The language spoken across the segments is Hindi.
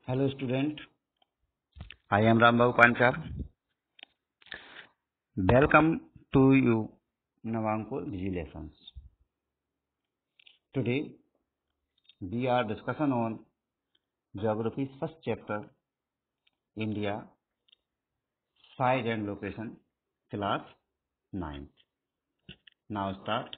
Hello student, I am Rambabu Panchal. Welcome to you Navankul Digi Lessons. Today we are discussing on Geography's first chapter, India, Size and Location, class 9th. Now start.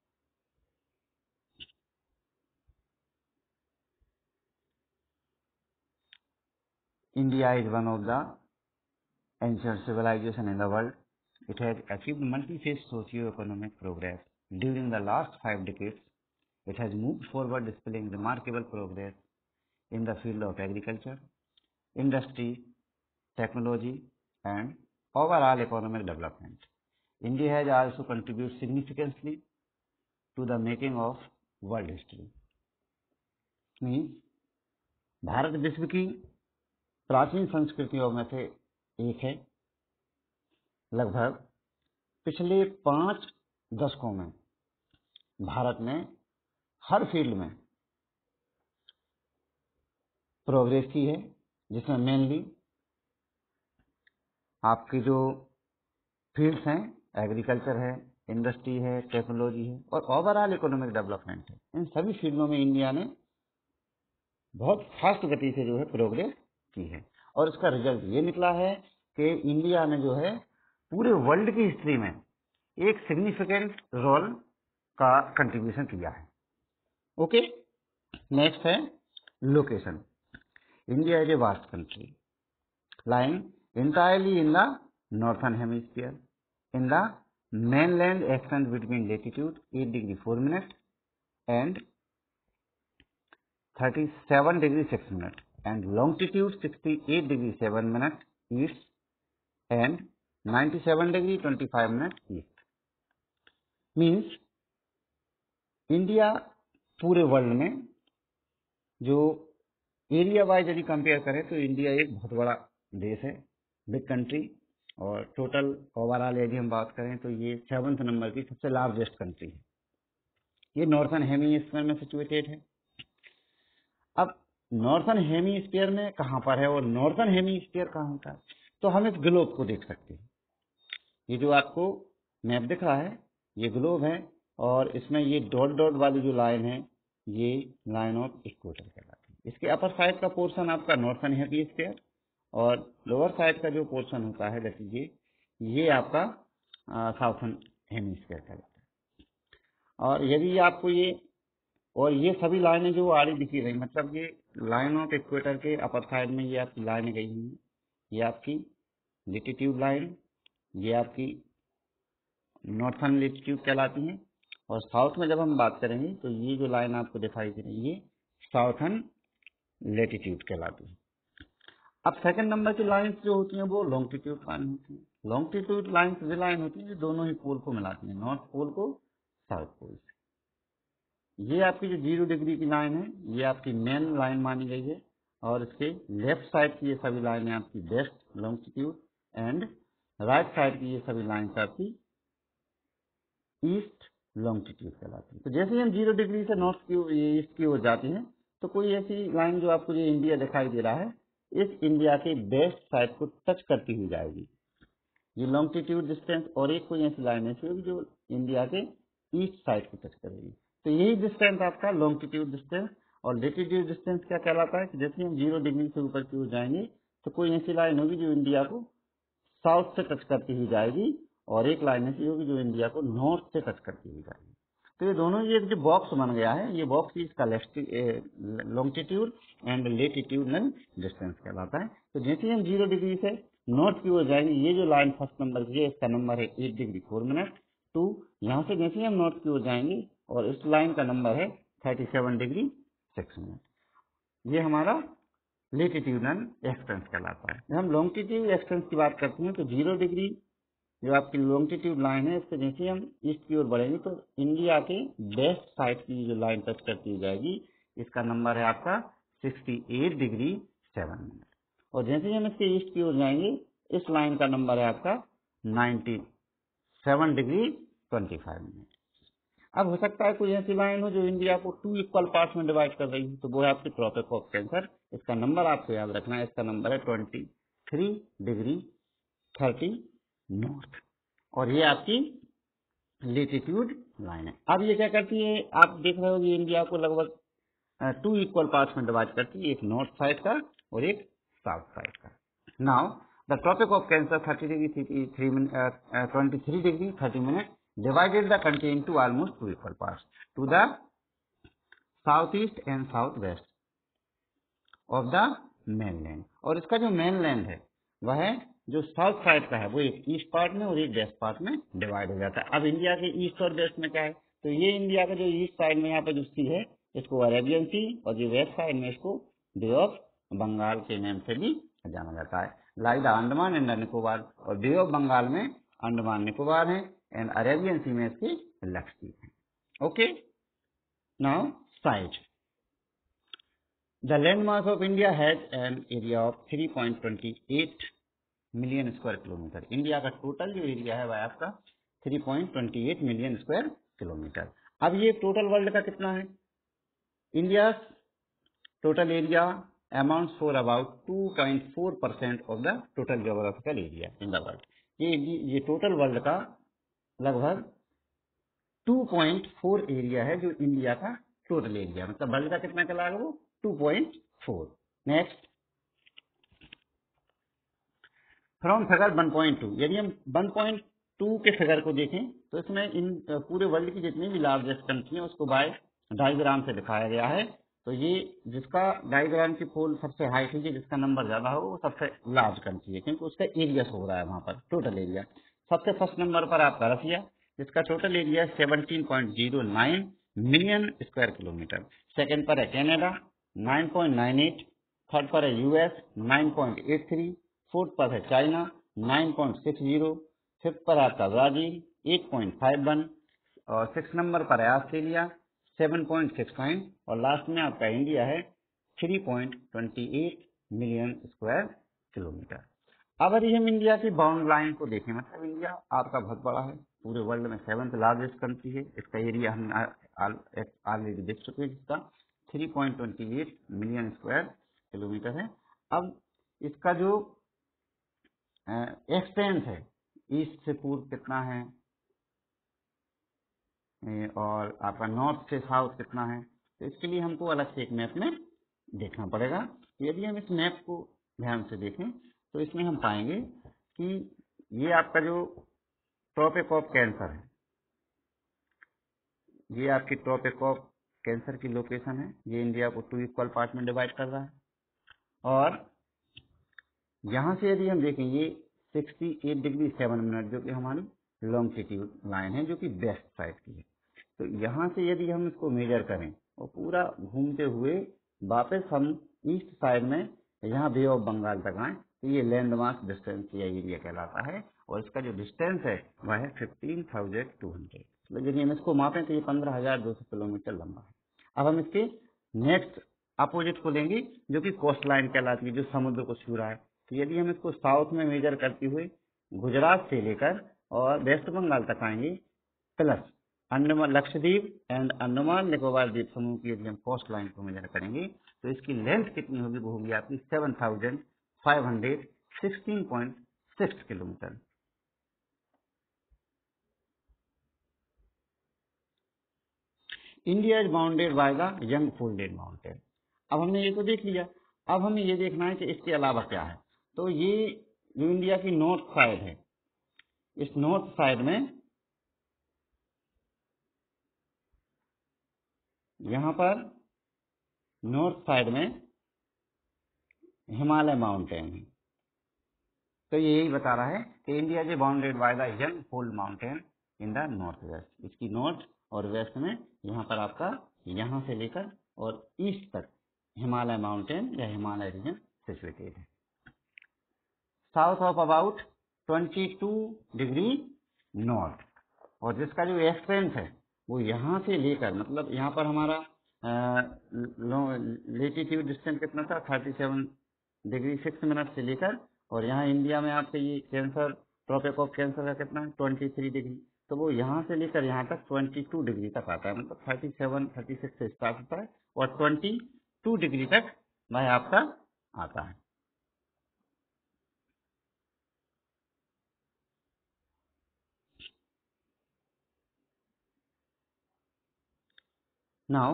India is one of the ancient civilizations in the world. It has achieved multi-phase socio-economic progress. During the last 5 decades, it has moved forward, displaying remarkable progress in the field of agriculture, industry, technology, and overall economic development. India has also contributed significantly to the making of world history. Means Bharat विश्व की प्राचीन संस्कृतियों में से एक है। लगभग पिछले 5 दशकों में भारत ने हर फील्ड में प्रोग्रेस की है, जिसमें मेनली आपकी जो फील्ड्स हैं एग्रीकल्चर है, इंडस्ट्री है, टेक्नोलॉजी है और ओवरऑल इकोनॉमिक डेवलपमेंट है। इन सभी फील्डों में इंडिया ने बहुत फास्ट गति से जो है प्रोग्रेस की है और इसका रिजल्ट ये निकला है कि इंडिया ने जो है पूरे वर्ल्ड की हिस्ट्री में एक सिग्निफिकेंट रोल का कंट्रीब्यूशन किया है। ओके, नेक्स्ट है location. India is a vast country lying entirely in the northern hemisphere. In the mainland extends between latitude 8 degree 4 minutes and 37 degree 6 minutes and longitude 68 degree 7 minutes east and 97 degree 25 minutes east. Means India पूरे वर्ल्ड में जो एरिया वाइज यदि कंपेयर करें तो इंडिया एक बहुत बड़ा देश है, बिग कंट्री, और टोटल ओवरऑल यदि हम बात करें तो ये 7th नंबर की सबसे लार्जेस्ट कंट्री है। ये नॉर्थन हेमीस्फीयर में सिचुएटेड है। अब नॉर्थन हेमीस्फीयर में कहाँ पर है और नॉर्थन हेमीस्फीयर कहाँ होता है, तो हम इस ग्लोब को देख सकते हैं। ये जो आपको मैप दिख रहा है ये ग्लोब है और इसमें ये डॉट डॉट वाली जो लाइन है ये लाइन ऑफ इक्वेटर कहलाती है। इसके अपर साइड का पोर्शन आपका नॉर्थन हेमीस्फीयर और लोअर साइड का जो पोर्शन होता है दैट इज ये आपका साउथर्न हेमीस्फीयर कहलाता है। और यदि आपको ये सभी लाइनें जो आड़ी दिखी रही, मतलब ये लाइन ऑफ इक्वेटर के अपर साइड में ये आपकी लाइनें गई हुई हैं। ये आपकी लेटीट्यूड लाइन, ये आपकी नॉर्थर्न लेटीट्यूड कहलाती हैं और साउथ में जब हम बात करेंगे तो ये जो लाइन आपको दिखाई दे रही है ये साउथर्न लेटीट्यूड कहलाती है। अब सेकंड नंबर की लाइंस जो होती हैं वो लॉन्गिट्यूड लाइन होती है। लॉन्गिट्यूड लाइंस वे लाइन होती है जो दोनों ही पोल को मिलाती हैं, नॉर्थ पोल को साउथ पोल से। ये आपकी जो 0 डिग्री की लाइन है ये आपकी मेन लाइन मानी गई है और इसके लेफ्ट साइड की ये सभी लाइनें आपकी west longitude and right side की ये सभी लाइन्स आपकी ईस्ट लॉन्गिट्यूड कहलाती है। तो जैसे ही हम 0 डिग्री से नॉर्थ की ईस्ट की ओर जाती हैं तो कोई ऐसी लाइन जो आपको जो इंडिया दिखाई दे रहा है इस इंडिया के वेस्ट साइड को टच करती हुई जाएगी, ये लॉन्गिट्यूड डिस्टेंस, और एक कोई ऐसी लाइन ऐसी होगी जो इंडिया के ईस्ट साइड को टच करेगी। तो यही डिस्टेंस आपका लॉन्गिट्यूड डिस्टेंस। और लेटीट्यूड डिस्टेंस क्या कहलाता है कि जैसे हम 0 डिग्री से ऊपर की ओर जाएंगे तो कोई ऐसी लाइन होगी जो इंडिया को साउथ से टच करती हुई जाएगी और एक लाइन ऐसी होगी जो इंडिया को नॉर्थ से टच करती हुई जाएगी। तो ये दोनों ये जो बॉक्स बन गया है ये बॉक्स इसका लॉन्गिट्यूड एंड लेटीट्यूडनल डिस्टेंस कहलाता है। तो जैसे ही हम 0 डिग्री से नॉर्थ की ओर जाएंगे ये जो लाइन फर्स्ट नंबर की है इसका नंबर है 8 डिग्री 4 मिनट टू, यहाँ से जैसे ही हम नॉर्थ की ओर जाएंगे और इस लाइन का नंबर है 37 डिग्री 6 मिनट। ये हमारा लेटीट्यूडनल एक्सटेंस कहलाता है। जब हम लॉन्गिट्यूड एक्सटेंस की बात करते हैं तो 0 डिग्री जो आपकी लॉन्गिट्यूड लाइन है इससे जैसे हम ईस्ट की ओर बढ़ेंगे तो इंडिया के वेस्ट साइड की जो लाइन टच करती जाएगी इसका नंबर है आपका 68 डिग्री 7 मिनट। और जैसे ही हम इसके ईस्ट की ओर जाएंगे इस लाइन का नंबर है आपका 97 डिग्री 25 मिनट। अब हो सकता है कोई ऐसी लाइन हो जो इंडिया को 2 इक्वल पार्ट्स में डिवाइड कर रही है, तो वो है आपकी ट्रॉपिक ऑफ कैंसर इसका नंबर आपको याद रखना है, इसका नंबर है 23 डिग्री 30 नॉर्थ, और ये आपकी लेटीट्यूड लाइन है। अब ये क्या करती है, आप देख रहे हो ये इंडिया को लगभग 2 इक्वल पार्ट्स में डिवाइड करती है, एक नॉर्थ साइड का और एक साउथ साइड का। Now the tropic of cancer 23 degree 30 minute divided the country into almost 2 equal parts to the southeast and southwest of the mainland। और इसका जो mainland है वह जो साउथ साइड का है वो एक ईस्ट पार्ट में और एक वेस्ट पार्ट में डिवाइड हो जाता है। अब इंडिया के ईस्ट और वेस्ट में क्या है, तो ये इंडिया का जो ईस्ट साइड में यहाँ पे जो सी है इसको अरेबियन सी, और जो वेस्ट साइड में इसको बे ऑफ बंगाल के नाम से भी जाना जाता है। Like the Andaman and Nicobar, और बे ऑफ बंगाल में अंडमान निकोबार है एंड अरेबियन सी में इसकी लक्षद्वीप है। Okay, now side. The land mass of India has an area of 3.28 million square kilometre. India का टोटल जो एरिया है वह आपका 3.28 मिलियन स्क्वायर किलोमीटर। अब ये टोटल वर्ल्ड का कितना है, India total area amounts for about 2.4% of the total geographical area in the world. ये टोटल वर्ल्ड का लगभग 2.4 एरिया है जो इंडिया का टोटल एरिया, मतलब वर्ल्ड का कितना कहलाएगा वो 2.4। नेक्स्ट, फ्रॉम फिगर 1.2, यदि हम 1.2 के फिगर को देखें तो इसमें इन पूरे वर्ल्ड की जितनी भी लार्जेस्ट कंट्री है उसको बाय डायग्राम से दिखाया गया है। तो ये जिसका डायग्राम की पोल सबसे हाइट है, जिसका नंबर ज्यादा हो वो सबसे लार्ज कंट्री है, क्योंकि उसका एरिया हो रहा है वहां पर टोटल एरिया। सबसे फर्स्ट नंबर पर आपका रसिया, जिसका total area 17.09 million square kilometre. Second पर है कैनेडा 9.98, थर्ड पर है यूएस 9.83, फोर्थ पर है चाइना 9.60, फिफ्थ पर आपका ब्राजील 8.51, और 6 नंबर पर है ऑस्ट्रेलिया 7.69, और लास्ट में आपका इंडिया है 3.28 मिलियन स्क्वायर किलोमीटर। अब यदि हम इंडिया की बाउंड लाइन को देखें, मतलब इंडिया आपका बहुत बड़ा है, पूरे वर्ल्ड में 7th लार्जेस्ट कंट्री है, इसका एरिया हम ऑलरेडी देख चुके हैं, जिसका 3.28 मिलियन स्क्वायर किलोमीटर है। अब इसका जो एक्सटेंस है ईस्ट से पूर्व कितना है और आपका नॉर्थ से साउथ कितना है, तो इसके लिए हमको अलग से एक मैप में देखना पड़ेगा। यदि हम इस मैप को ध्यान से देखें तो इसमें हम पाएंगे कि ये आपका जो ट्रॉपिक ऑफ कैंसर है, ये आपकी ट्रॉपिक ऑफ कैंसर की लोकेशन है, ये इंडिया को 2 इक्वल पार्ट में डिवाइड कर रहा है। और यहाँ से यदि हम देखें ये 68 डिग्री 7 मिनट जो कि हमारी लॉन्गिट्यूड लाइन है, जो कि वेस्ट साइड की है। तो यहाँ से यदि हम इसको मेजर करें और पूरा घूमते हुए वापस हम ईस्ट साइड में यहाँ बे ऑफ बंगाल तक आए, तो ये लैंड मास डिस्टेंस या एरिया कहलाता है, और इसका जो डिस्टेंस है वह है 15,200। तो यदि हम इसको मापें तो ये 15,200 किलोमीटर लंबा है। अब हम इसके नेक्स्ट अपोजिट को लेंगे जो कि कोस्ट लाइन कहलाती है, जो समुद्र को छू रहा है। तो यदि हम इसको साउथ में मेजर करते हुए गुजरात से लेकर और वेस्ट बंगाल तक आएंगे, प्लस अंडमान लक्षद्वीप एंड अंडमान निकोबार द्वीप समूह की यदि हम कोस्ट लाइन को मेजर करेंगे तो इसकी लेंथ कितनी होगी, वो होगी आपकी 7,516.6 kilometre. India is bounded by the young folded mountain. अब हमने ये तो देख लिया, अब हमें ये देखना है कि इसके अलावा क्या है। तो ये जो इंडिया की नॉर्थ साइड है, इस नॉर्थ साइड में यहाँ पर नॉर्थ साइड में हिमालय माउंटेन है। तो ये यही बता रहा है कि India is bounded by the young fold mountain in the north west. इसकी नॉर्थ और वेस्ट में यहाँ पर आपका यहाँ से लेकर और ईस्ट तक हिमालय माउंटेन या हिमालय रीजन सिचुएटेड है। South of about 22 degree north, और जिसका जो एक्सटेंस है वो यहाँ से लेकर, मतलब यहाँ पर हमारा लेटीट्यूड डिस्टेंस कितना था 37 डिग्री 6 मिनट से लेकर, और यहाँ इंडिया में आपके ये कैंसर ट्रॉपिक ऑफ कैंसर का कितना है 23 डिग्री, तो वो यहाँ से लेकर यहाँ तक 22 डिग्री तक आता है, मतलब 37 36 से स्टार्ट होता है और 22 डिग्री तक वह आपका आता है। Now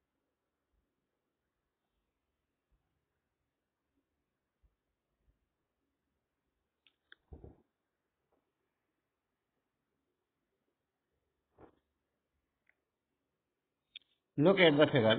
look at the figure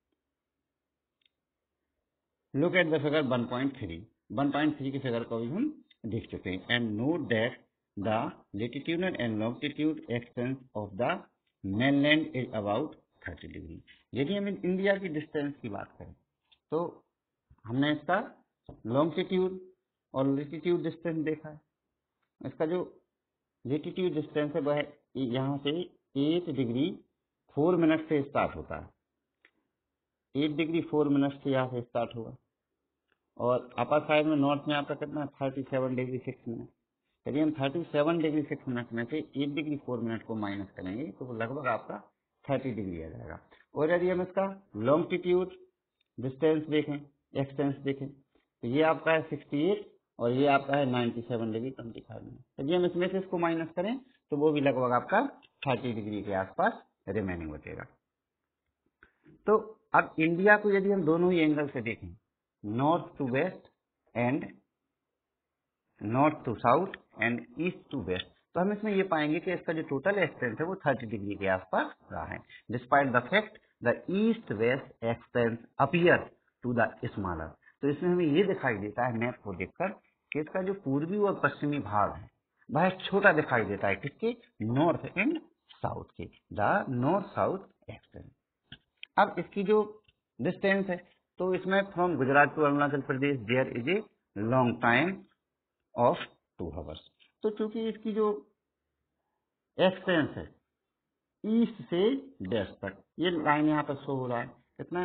1.3 के फिगर को भी हम देख चुके हैं। And note that the latitudinal and longitude extents of the mainland is about 30 degree. यदि हम इंडिया की डिस्टेंस की बात करें तो हमने इसका लॉन्गिट्यूड और लेटीट्यूड डिस्टेंस देखा है। इसका जो लेटीट्यूड डिस्टेंस है वह यहाँ से 8 डिग्री 4 मिनट से स्टार्ट होता है। 8 डिग्री 4 मिनट से यहाँ से स्टार्ट होगा और अपर साइड में नॉर्थ में आपका कितना 37 डिग्री 6 मिनट। यदि हम 37 डिग्री 6 मिनट में से 8 डिग्री 4 मिनट को माइनस करेंगे तो लगभग आपका 30 डिग्री आ जाएगा। और यदि हम इसका लॉन्गिट्यूड डिस्टेंस देखें, एक्सटेंस देखें तो ये आपका है 68 और ये आपका है 97 डिग्री 25 मिनट। यदि हम इसमें से इसको माइनस करें तो वो भी लगभग आपका 30 डिग्री के आसपास रिमेनिंग बचेगा। तो अब इंडिया को यदि हम दोनों ही एंगल से देखें, north to west and north to south and east to west, तो हम इसमें ये पाएंगे कि इसका जो टोटल एक्सटेंस है वो 30 डिग्री के आसपास रहा है। Despite the fact the east west extents appear to the smaller. तो इसमें हमें ये दिखाई देता है मैप को देखकर कि इसका जो पूर्वी और पश्चिमी भाग है वह छोटा दिखाई देता है। किसके? नॉर्थ एंड साउथ के, द नॉर्थ साउथ एक्सटेंस। अब इसकी जो डिस्टेंस है तो इसमें from Gujarat to Arunachal Pradesh there is a long time of 2 hours. तो चूंकि इसकी जो एक्सटेंस है ईस्ट से वेस्ट तक, ये लाइन यहाँ पर शो हो रहा है कितना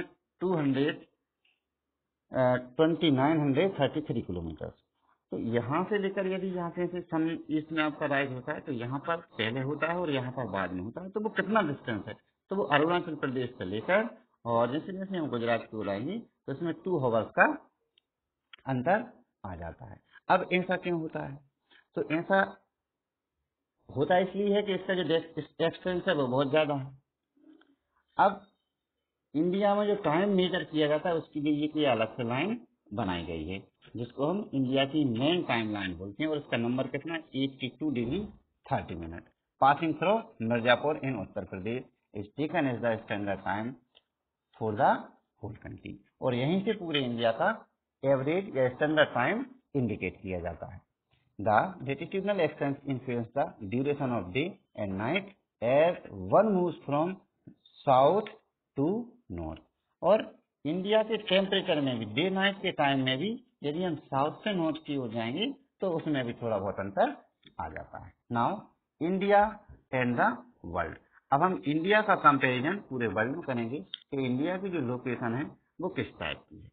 2933 किलोमीटर। तो यहाँ से लेकर यदि यहाँ से सन ईस्ट में आपका राइज होता है तो यहाँ पर पहले होता है और यहाँ पर बाद में होता है। तो वो कितना डिस्टेंस है? तो वो अरुणाचल प्रदेश से लेकर और जैसे जैसे हम गुजरात की ओर आएंगे तो इसमें 2 आवर्स का अंतर आ जाता है। अब ऐसा क्यों होता है? तो ऐसा होता इसलिए है कि इसका जो एक्सटेंस है वो बहुत ज्यादा है। अब इंडिया में जो टाइम मेजर किया जाता है उसके लिए ये अलग से लाइन बनाई गई है जिसको हम इंडिया की मेन टाइम लाइन बोलते हैं और इसका नंबर कितना 82 degree 30 minute passing through Mirzapur in Uttar Pradesh is taken as the standard time for the whole country. और यहीं से पूरे इंडिया का एवरेज या स्टैंडर्ड टाइम इंडिकेट किया जाता है। The latitudinal extents influence the duration of day and night as one moves from south to north। और इंडिया के टेम्परेचर में भी डे नाइट के टाइम में भी यदि हम साउथ से नॉर्थ की ओर जाएंगे तो उसमें भी थोड़ा बहुत अंतर आ जाता है। Now India and the world. अब हम इंडिया का कंपैरिजन पूरे वर्ल्ड में करेंगे कि इंडिया की जो लोकेशन है वो किस टाइप की है।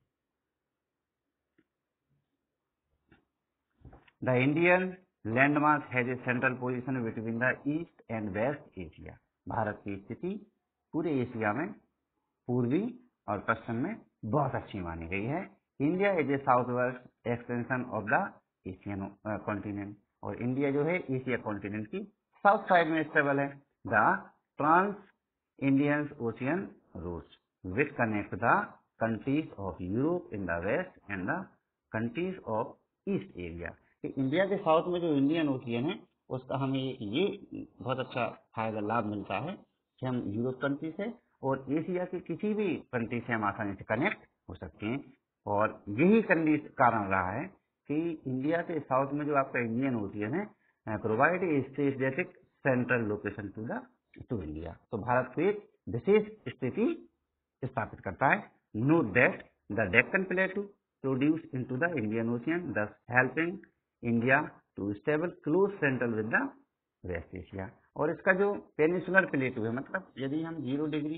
The Indian landmass has a central position between the East and West Asia। Bharat की स्थिति पूरे एशिया में पूर्वी और पश्चिम में बहुत अच्छी मानी गई है। India is a south west extension of the Asian continent. और इंडिया जो है एशिया कॉन्टिनेंट की साउथ साइड में स्टेबल है। The trans Indian ocean routes which connect the countries of Europe in the west and the countries of east area. India के साउथ में जो इंडियन ओशियन है उसका हमें ये बहुत अच्छा फायदा लाभ मिलता है कि हम यूरोप कंट्री से और एशिया के किसी भी कंट्री से हम आसानी से कनेक्ट हो सकते हैं। और यही कारण रहा है कि इंडिया के साउथ में जो आपका इंडियन ओशियन है provide a strategic central location to India. तो भारत को एक विशेष स्थिति स्थापित करता है। Note that the Deccan plateau produce into the Indian ocean thus helping India to stable close central with the west Asia. और इसका जो पेनिसुलर प्लेटू है मतलब यदि हम 0 डिग्री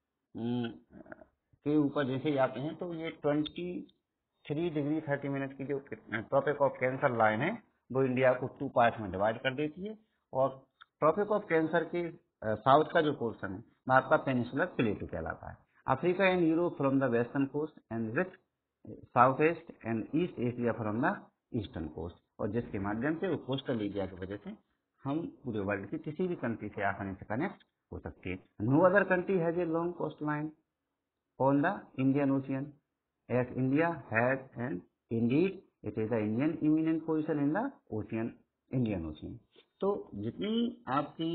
के ऊपर जैसे जाते हैं तो ये 23 डिग्री 30 मिनट की जो ट्रॉपिक ऑफ कैंसर लाइन है वो इंडिया को 2 पार्ट में डिवाइड कर देती है। और ट्रॉपिक ऑफ कैंसर के साउथ का जो पोर्शन है वह आपका पेनिसुलर प्लेटू कहलाता है। Africa and Europe from the western coast and with south east and east Asia from the eastern coast, और जिसके माध्यम से वो कोस्टल एरिया की वजह से हम पूरे वर्ल्ड की किसी भी कंट्री से आसानी से कनेक्ट हो सकते हैं. No other country has a long coast line on the Indian Ocean as India has, and indeed it is the Indian eminent position in the ocean, Indian Ocean. तो जितनी आपकी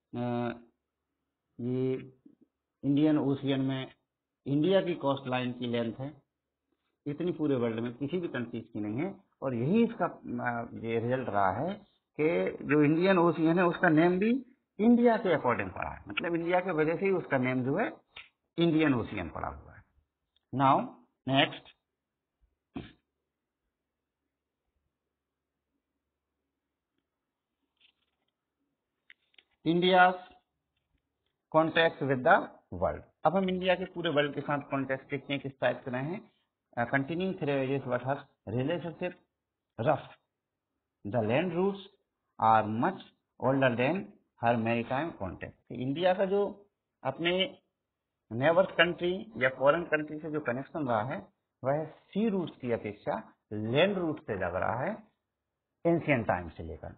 ये इंडियन ओशियन में इंडिया की कोस्ट लाइन की लेंथ है, इतनी पूरे वर्ल्ड में किसी भी कंट्रीज की नहीं है. और यही इसका ये रिजल्ट रहा है कि जो इंडियन ओशियन है उसका नेम भी इंडिया के अकॉर्डिंग पड़ा है, मतलब इंडिया के वजह से ही उसका नेम जो है इंडियन ओशियन पड़ा हुआ है. Now next, India contact with the world. अब हम इंडिया के पूरे वर्ल्ड के साथ कॉन्टेक्ट देखते हैं किस टाइप से रहे हैं. कंटिन्यू थ्रेजेस what her relationship rough, the land routes are much older than her maritime contact. India का जो अपने नेबर कंट्री या फॉरेन कंट्री से जो कनेक्शन रहा है वह सी रूट्स की अपेक्षा लैंड रूट से लग रहा है एंशियंट टाइम से लेकर.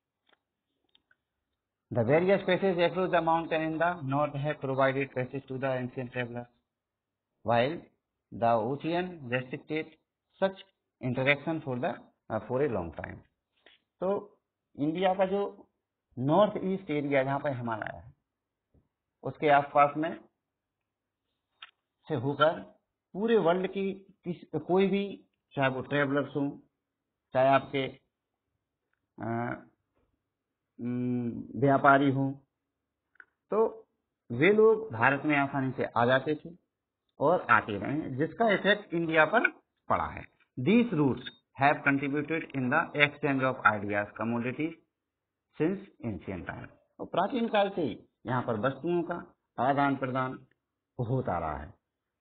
The various passages across the mountain in the north have provided passage to the ancient travelers, while the ocean restricted such interaction for a long time. तो इंडिया का जो नॉर्थ ईस्ट एरिया जहाँ पर हिमालय है उसके आसपास में से होकर पूरे वर्ल्ड की कोई भी, चाहे वो ट्रेवलर्स हों, चाहे आपके व्यापारी हों, तो वे लोग भारत में आसानी से आ जाते थे और आते रहे हैं, जिसका इफेक्ट इंडिया पर पड़ा है. These routes have contributed in the exchange of ideas commodities since ancient time. और प्राचीन काल से ही यहाँ पर वस्तुओं का आदान प्रदान होता रहा है,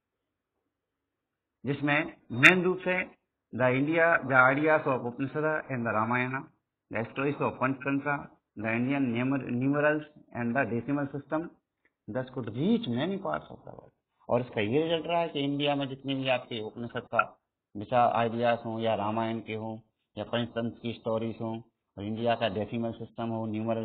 जिसमें मेन रूप से the ideas of Upanishad and the Ramayana, the stories of Panchatantra, the Indian numerals and the decimal system thus could reach many parts of the world. और इसका ये रिजल्ट रहा है कि इंडिया में जितने भी आपके उपनिषद का विचार आइडियाज हों या रामायण के हों या पंचतंत्र की स्टोरीज हों और इंडिया का डेसिमल सिस्टम हो, न्यूमरल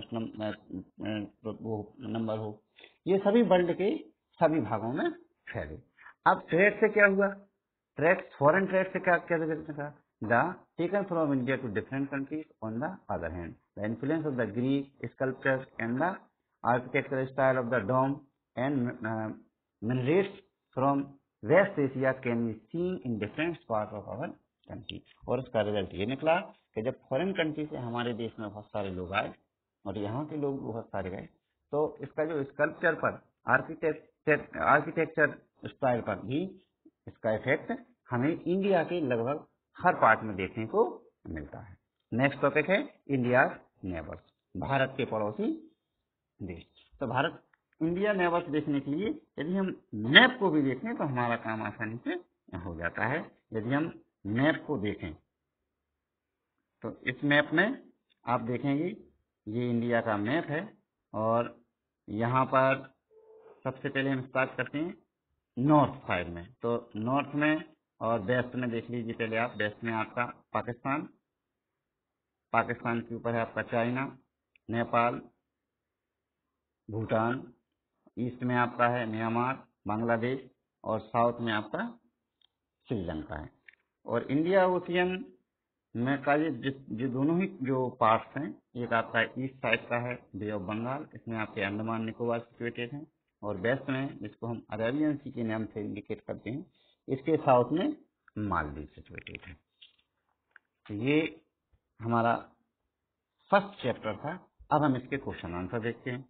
नंबर हो, ये सभी वर्ल्ड के सभी भागों में फैले. अब ट्रेड से क्या हुआ? फॉरेन ट्रेड से क्या क्या था? The taken from India to different countries. On the other hand the influence of the Greek sculpture and the architectural style of the dome and minarets from West Asia can be seen in different part of our country. और इसका रिजल्ट ये निकला कि जब फॉरेन कंट्री से हमारे देश में बहुत सारे लोग आए और यहाँ के लोग बहुत सारे गए, तो इसका जो स्कल्पचर पर, आर्किटेक्चर स्टाइल पर भी इसका इफेक्ट हमें इंडिया के लगभग हर पार्ट में देखने को मिलता है. नेक्स्ट टॉपिक है इंडिया नेबर्स, भारत के पड़ोसी देश. तो भारत इंडिया नेबर्स देखने के लिए यदि हम मैप को भी देखें तो हमारा काम आसानी से हो जाता है. यदि हम मैप को देखें तो इस मैप में आप देखेंगे ये इंडिया का मैप है और यहाँ पर सबसे पहले हम स्टार्ट करते हैं नॉर्थ साइड में. तो नॉर्थ में और वेस्ट में देख लीजिए. पहले आप वेस्ट में आपका पाकिस्तान, पाकिस्तान के ऊपर है आपका चाइना, नेपाल, भूटान, ईस्ट में आपका है म्यांमार, बांग्लादेश और साउथ में आपका श्रीलंका है. और इंडिया ओशियन में का ये दोनों ही जो पार्ट्स हैं, एक आपका ईस्ट साइड का है बे ऑफ बंगाल, इसमें आपके अंडमान निकोबार सिचुएटेड हैं, और वेस्ट में जिसको हम अरेबियन सी के नाम से इंडिकेट करते हैं, इसके साउथ में मालदीव सिचुएटेड है. तो ये हमारा फर्स्ट चैप्टर था. अब हम इसके क्वेश्चन आंसर देखते हैं.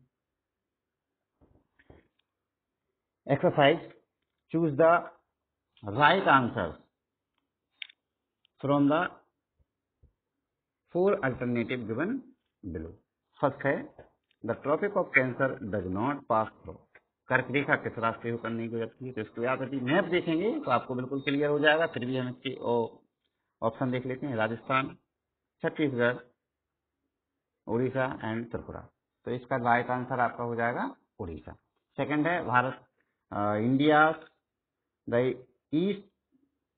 Exercise, choose the right answer from the 4 alternative given below. First है the tropic of cancer does not pass through. कर्क रेखा किस रास्ते होकर नहीं गुजरती है. तो इसको याद रखिए, मैप देखेंगे तो आपको बिल्कुल क्लियर हो जाएगा. फिर भी हम इसके ऑप्शन देख लेते हैं. राजस्थान, छत्तीसगढ़, उड़ीसा एंड त्रिपुरा. तो इसका राइट आंसर आपका हो जाएगा उड़ीसा. सेकंड है Bharat India the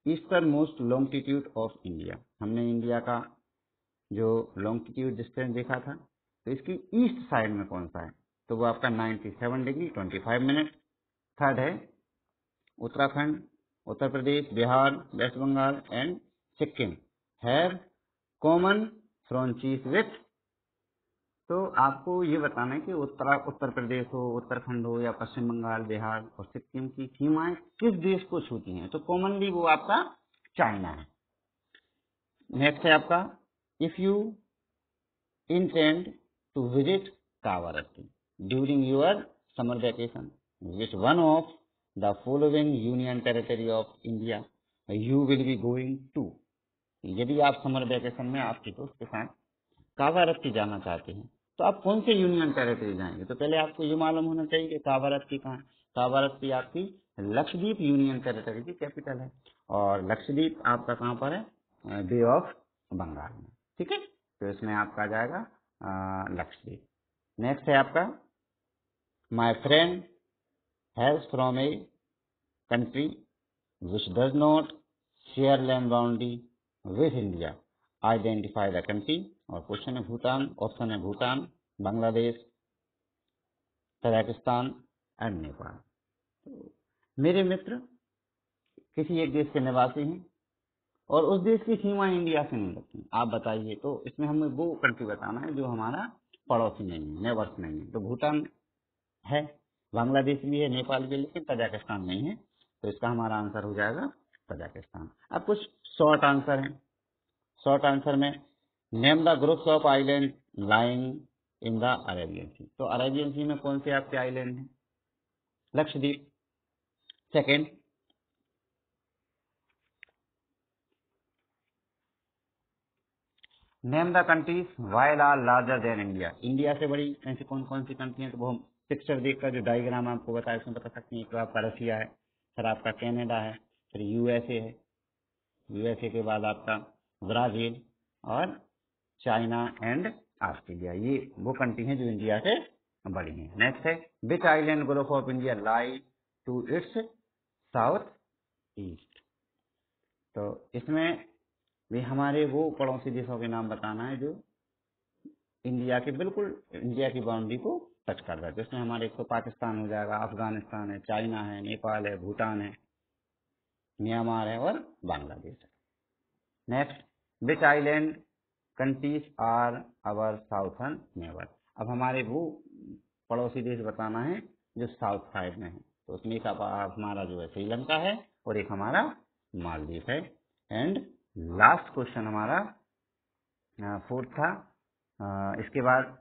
easternmost longitude of India, हमने इंडिया का जो लॉन्गिट्यूड डिस्टेंस देखा था, तो इसकी ईस्ट साइड में कौन सा है, तो वो आपका 97 डिग्री 25 मिनट। थर्ड है Uttarakhand, Uttar Pradesh, Bihar, West Bengal and Sikkim have common frontiers with, तो आपको ये बताना है कि उत्तर प्रदेश हो, उत्तराखंड हो या पश्चिम बंगाल, बिहार और सिक्किम की सीमाएं किस देश को छूती हैं, तो कॉमनली वो आपका चाइना है। नेक्स्ट है आपका, if you intend to visit Kavaratti during your summer vacation, which one of the following union territory of India you will be going to, यदि आप समर वेकेशन में आपके दोस्त के साथ कावारत्ती जाना चाहते हैं तो आप कौन से यूनियन टेरिटरी जाएंगे, तो पहले आपको ये मालूम होना चाहिए कि कावारत्ती कहाँ है। कावारत्ती आपकी लक्षद्वीप यूनियन टेरिटरी की कैपिटल है, और लक्षद्वीप आपका कहाँ पर है, बे ऑफ बंगाल में, ठीक है, तो इसमें आपका आ जाएगा लक्षद्वीप। नेक्स्ट है आपका, my friend has from a country which does not share land boundary with India, identify the country, और क्वेश्चन है भूटान, ऑप्शन है भूटान, बांग्लादेश, तजाकिस्तान एंड नेपाल। तो मेरे मित्र किसी एक देश के निवासी हैं और उस देश की सीमा इंडिया से नहीं लगती, आप बताइए, तो इसमें हमें वो कंट्री बताना है जो हमारा पड़ोसी नहीं है, नेबर्स नहीं है, तो भूटान है, बांग्लादेश भी है, नेपाल भी, लेकिन तजाकिस्तान नहीं है, तो इसका हमारा आंसर हो जाएगा तजाकिस्तान। अब कुछ शॉर्ट आंसर है, शॉर्ट आंसर में name the groups of island lying in the Arabian Sea, तो अरेबियन सी में कौन से आपके आइलैंड हैं, Lakshadweep. Second, name the countries while are larger than India, India से बड़ी ऐसी कौन कौन सी कंट्री हैं, तो वो हम पिक्चर देखकर जो डायग्राम आपको बताया उसमें बता सकते हैं। तो आपका रशिया है, फिर आपका कनाडा है, फिर यूएसए है, यूएसए के बाद आपका ब्राजील और चाइना एंड ऑस्ट्रेलिया, ये वो कंट्री हैं जो इंडिया से बड़ी हैं। नेक्स्ट है, which island group of India lie to its south east, तो इसमें भी हमारे वो पड़ोसी देशों के नाम बताना है जो इंडिया के बिल्कुल इंडिया की बाउंड्री को टच कर रहा है, तो इसमें हमारे एक तो पाकिस्तान हो जाएगा, अफगानिस्तान है, चाइना है, नेपाल है, भूटान है, म्यांमार है और बांग्लादेश है। Next, which island countries are our southern neighbour, अब हमारे वो पड़ोसी देश बताना है जो साउथ साइड में है, तो उसमें एक हमारा जो है श्रीलंका है और एक हमारा मालदीव है। एंड लास्ट क्वेश्चन हमारा फोर्थ था, इसके बाद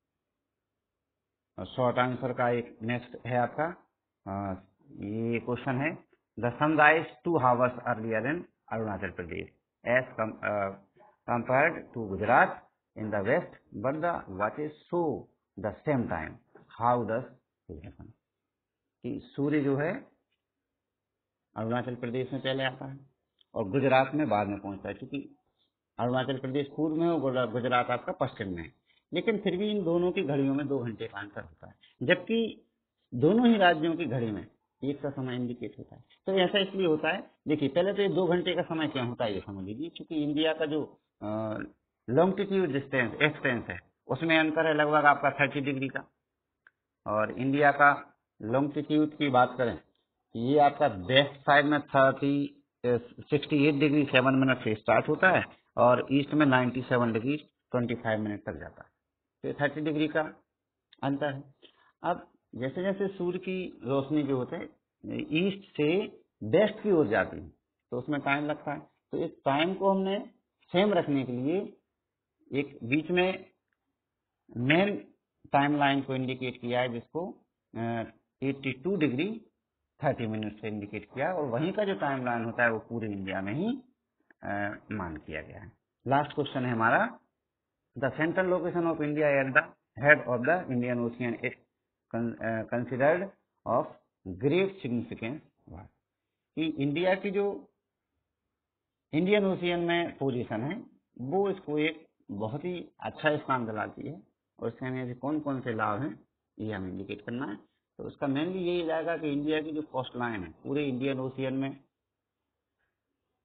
शॉर्ट आंसर का एक नेक्स्ट है आपका, ये क्वेश्चन है, the sun rise 2 hours earlier in Arunachal Pradesh as compared to Gujarat in the west, but the watches show the same time. How does it happen? कि सूर्य जो है अरुणाचल प्रदेश में पहले आता है और गुजरात में बाद में पहुंचता है, क्योंकि अरुणाचल प्रदेश पूर्व में और गुजरात आपका पश्चिम में है, लेकिन फिर भी इन दोनों की घड़ियों में 2 घंटे का अंतर होता है, जबकि दोनों ही राज्यों की घड़ी में एक सा समय इंडिकेट होता है। तो ऐसा इसलिए होता है, देखिए पहले तो ये 2 घंटे का समय क्या होता है ये समझ लीजिए, क्योंकि इंडिया का जो लॉन्गिट्यूड डिस्टेंस एक्सटेंस है उसमें अंतर है लगभग आपका 30 डिग्री का, और इंडिया का लॉन्गिट्यूड की बात करें ये आपका वेस्ट साइड में 68 डिग्री 7 मिनट से स्टार्ट होता है और ईस्ट में 97 डिग्री 25 मिनट तक जाता है, तो 30 डिग्री का अंतर है। अब जैसे जैसे सूर्य की रोशनी जो होते है ईस्ट से वेस्ट की ओर जाती है तो उसमें टाइम लगता है, तो इस टाइम को हमने सेम रखने के लिए एक बीच में मेन टाइम लाइन को इंडिकेट किया है, जिसको 82 डिग्री 30 मिनट से इंडिकेट किया, और वहीं का जो टाइम लाइन होता है वो पूरे इंडिया में ही मान किया गया है। लास्ट क्वेश्चन है हमारा, the central location of India at the head of the Indian Ocean is considered of great significance, कि इंडिया की जो इंडियन ओशियन में पोजीशन है वो इसको एक बहुत ही अच्छा स्थान दिलाती है, और इसके हमें कौन कौन से लाभ हैं ये हमें इंडिकेट करना है। तो उसका मेनली यही जाएगा कि इंडिया की जो कोस्ट लाइन है पूरे इंडियन ओशियन में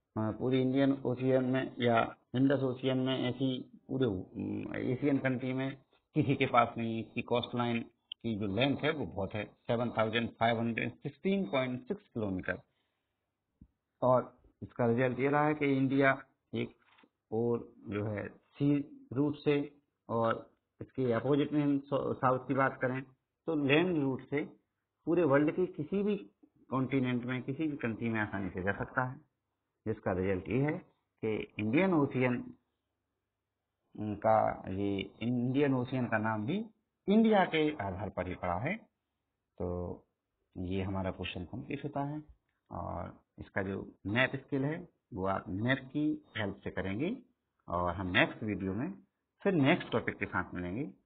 पूरी इंडियन ओशियन में या इंडस ओशियन में ऐसी पूरे एशियन कंट्री में किसी के पास नहीं। इसकी कोस्ट लाइन की जो लेंथ है वो बहुत है, 7516.6 किलोमीटर। और इसका रिजल्ट ये रहा है कि इंडिया एक और जो है सी रूट से, और इसके अपोजिट में हम साउथ की बात करें तो लैंड रूट से पूरे वर्ल्ड के किसी भी कॉन्टिनेंट में किसी भी कंट्री में आसानी से जा सकता है। जिसका रिजल्ट ये है कि इंडियन ओशियन का नाम भी इंडिया के आधार पर ही पड़ा है। तो ये हमारा क्वेश्चन कंप्लीट होता है। और इसका जो मैथ स्किल है वो आप मैथ की हेल्प से करेंगे। और हम नेक्स्ट वीडियो में फिर नेक्स्ट टॉपिक के साथ मिलेंगे।